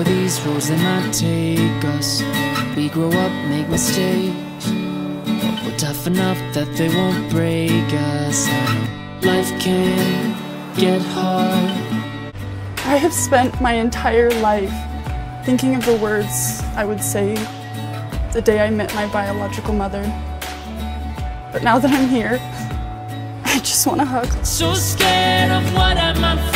these roads they might take us. We grow up, make mistakes, but we're tough enough that they won't break us. I know life can get hard. I have spent my entire life thinking of the words I would say the day I met my biological mother. But now that I'm here, I just want to hug. So scared of what I might